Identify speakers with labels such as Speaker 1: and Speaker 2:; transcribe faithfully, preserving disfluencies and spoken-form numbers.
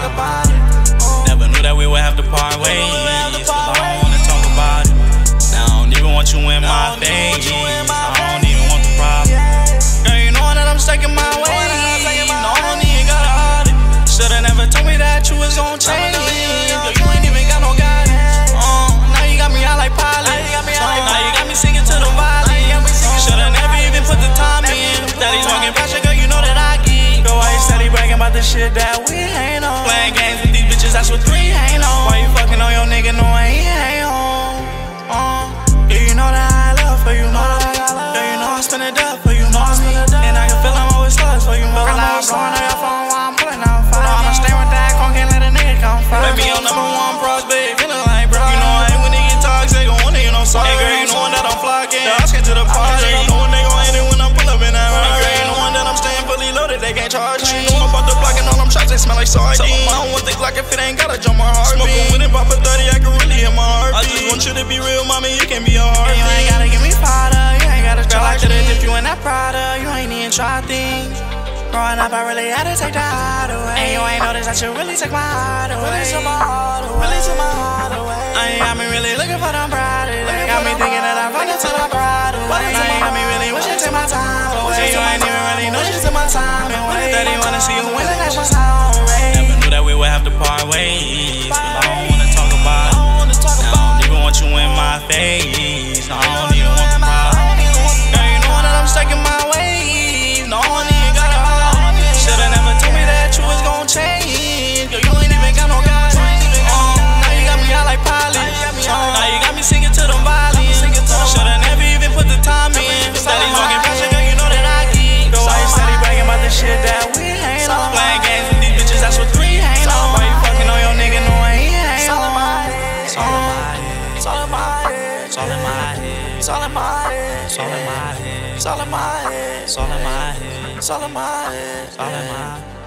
Speaker 1: talk about it.
Speaker 2: Never knew that we would have to part ways, but I don't wanna talk about it. Now I don't even want you in my face, I don't even want the problem. Girl, you know that I'm stuck in my ways, no, I don't even gotta hide it. Shoulda never told me that you was gon' change, girl, you ain't even got no guidance. Uh, now you got me out like pilot, now you got me singing to the violin. Shoulda never even put the time in. Daddy's walking past you, girl, you know that I geek. Girl, why you steady bragging about the shit that we ain't on? Playing games with these bitches, that's what three ain't on. Why you fucking on your nigga knowing he ain't home? Uh, yeah, you know that I love for you, know that I love. Yeah, you know I spend it up for you, know I spend it up. And I can feel I'm always slugs for you, know I'm always blowing on your phone while I'm pulling out fire. No, I'ma stay with that, gon' can't let a nigga come fire. Baby, your number one prospect, feeling like bro. You know I ain't when they get toxic, gon' want it, you know, sorry. Hey, girl, you know that I'm flocking, yeah, I skate to the party. You know they gon' hate it when I'm pull up in that ride. Girl, you know that I'm staying fully loaded, they can't charge me. You know I'm about to block and all them shots, they smell like sardines. Tell them I don't want the Glock if it ain't gotta jump my heart. Smoking with it, pop a thirty, I can really hit my heart. I just want you to be real, mommy, you can't be a heart.
Speaker 1: You ain't gotta give me powder, you ain't gotta try like this. If you in that Prada, you ain't even try things. Growing up, I really had to take the heart away. And you ain't noticed that you really took my heart away. Really took my heart away. Really took my heart away. I ain't got me really looking for them bride today. Got me thinking that I'm running to the bride away. Now you got me really wishing to my time away. You ain't even really know she took my time away. Daddy wanna see you win the national song race.
Speaker 2: Never knew that we would have to part ways, but I don't wanna talk about it. Now I don't even want you in my face, I don't even want the problem. Girl, you know that I'm stuck in my ways, no one even got a heart. Shoulda never told me that you was gon' change, girl, you ain't even got no guidance. Uh, now you got me out like pilot, now you got me singing to the violin. Shoulda never even put the time in. Daddy's walking past you, girl, you know that I geek. Girl, why you steady bragging about the shit that we ain't on? Playing games with these bitches, that's what three ain't on. Why you fucking on your nigga knowing he ain't on? It's all in my head, it's all in my head, it's all in my head, it's all in my head, it's all in my head, it's all in my head, it's all in my head, it's all in my head, it's all in my head.